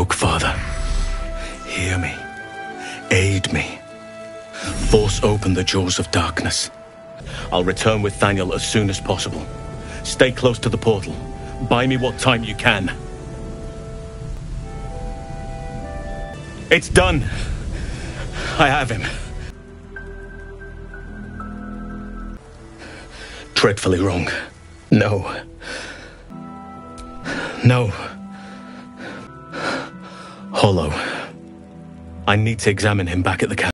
Oak Father, hear me. Aid me. Force open the jaws of darkness. I'll return with Thaniel as soon as possible. Stay close to the portal. Buy me what time you can. It's done. I have him. Dreadfully wrong. No. No. Hollow. I need to examine him back at the camp.